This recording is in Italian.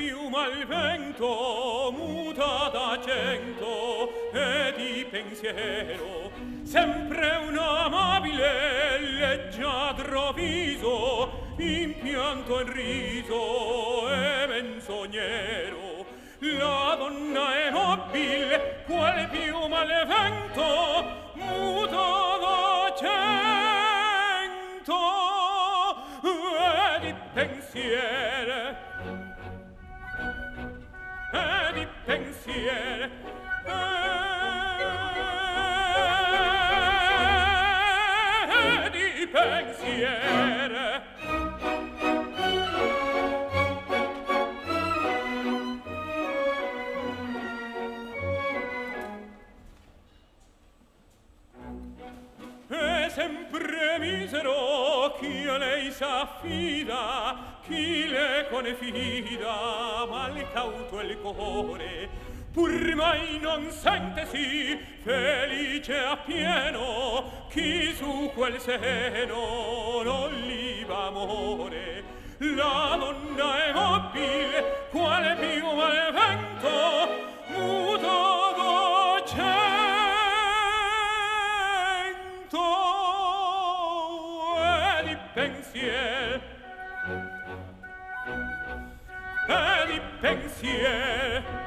piuma al vento muta d'argento e di pensiero sempre un amabile leggiadro viso in pianto e in riso e menzognero la donna è nobile qual piuma al vento muta d'argento e di pensiero e di pensiero e di pensiero e sempre misero chi a lei s'affida chi le confida mal cauto il cuore pur mai non sentesi felice appieno chi su quel seno non liba amore la donna è mobile quale piuma al vento muto d'argento e di pensier